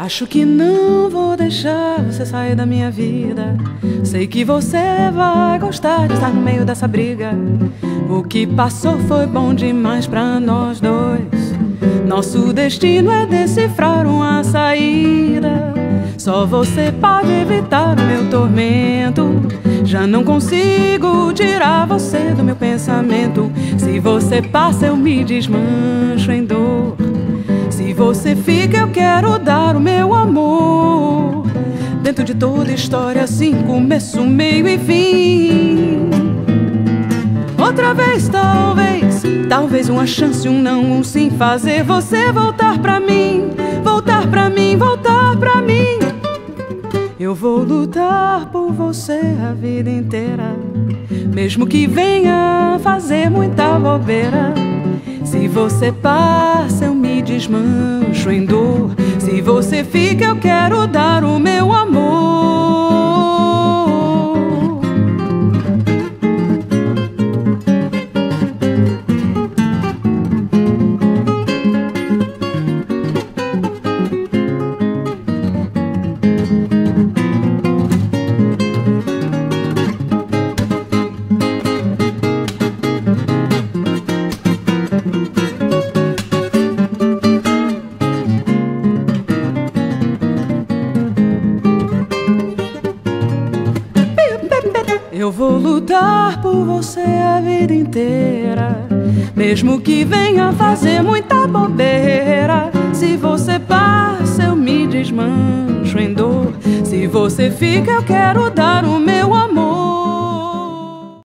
Acho que não vou deixar você sair da minha vida. Sei que você vai gostar de estar no meio dessa briga. O que passou foi bom demais pra nós dois. Nosso destino é decifrar uma saída. Só você pode evitar o meu tormento. Já não consigo tirar você do meu pensamento. Se você passa eu me desmancho em dor. Se você fica eu quero dar o meu amor. Dentro de toda história assim, começo, meio e fim. Outra vez talvez uma chance, um não, um sim. Fazer você voltar pra mim, voltar pra mim, voltar pra mim. Eu vou lutar por você a vida inteira, mesmo que venha fazer muita bobeira. Se você passa eu me desmancho em dor. Se você fica eu quero dar o meu amor. Eu vou lutar por você a vida inteira, mesmo que venha fazer muita bobeira. Se você passa eu me desmancho em dor. Se você fica eu quero dar o meu amor.